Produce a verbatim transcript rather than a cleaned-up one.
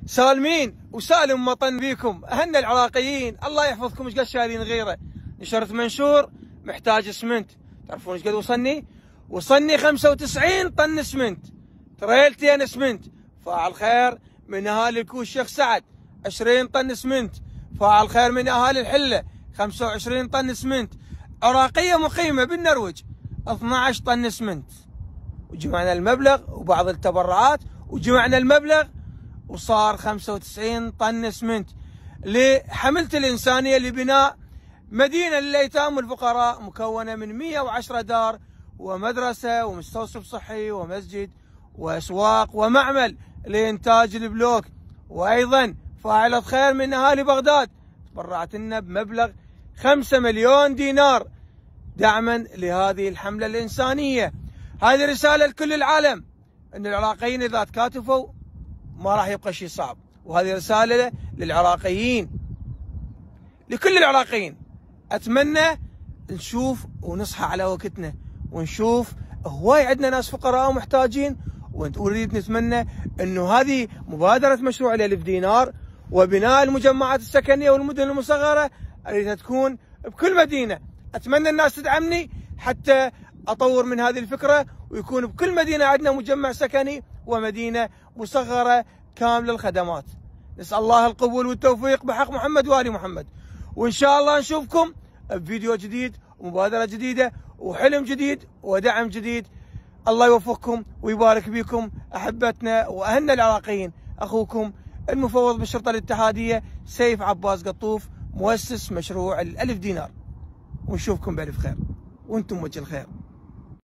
سالمين وسالم مطن بيكم. اهلنا العراقيين الله يحفظكم. ايش قد شايلين غيره؟ نشرت منشور محتاج اسمنت. تعرفون ايش قد وصلني؟ وصلني خمسة وتسعين طن اسمنت، تريلتين اسمنت. فاعل خير من اهالي الكوش شيخ سعد عشرين طن اسمنت. فاعل خير من اهالي الحله خمسة وعشرين طن اسمنت. عراقيه مقيمه بالنرويج اثنعش طن اسمنت. وجمعنا المبلغ وبعض التبرعات وجمعنا المبلغ وصار خمسة وتسعين طن اسمنت لحملة الإنسانية لبناء مدينة للأيتام والفقراء مكونة من مئة وعشرة دار ومدرسة ومستوصف صحي ومسجد وأسواق ومعمل لإنتاج البلوك. وأيضا فاعلة خير من أهالي بغداد تبرعت لنا بمبلغ خمسة مليون دينار دعما لهذه الحملة الإنسانية. هذه رسالة لكل العالم أن العراقيين إذا تكاتفوا ما راح يبقى شيء صعب. وهذه رسالة للعراقيين، لكل العراقيين. أتمنى نشوف ونصحى على وقتنا ونشوف هواي عندنا ناس فقراء ومحتاجين، ونريد نتمنى أنه هذه مبادرة مشروع الألف دينار وبناء المجمعات السكنية والمدن المصغرة أريدها تكون بكل مدينة. أتمنى الناس تدعمني حتى أطور من هذه الفكرة ويكون بكل مدينة عندنا مجمع سكني ومدينة مصغرة كاملة الخدمات. نسأل الله القبول والتوفيق بحق محمد وآل محمد. وإن شاء الله نشوفكم بفيديو جديد ومبادرة جديدة وحلم جديد ودعم جديد. الله يوفقكم ويبارك بكم أحبتنا وأهلنا العراقيين. أخوكم المفوض بالشرطة الاتحادية سيف عباس قطوف، مؤسس مشروع الألف دينار. ونشوفكم بألف خير وأنتم وجه الخير.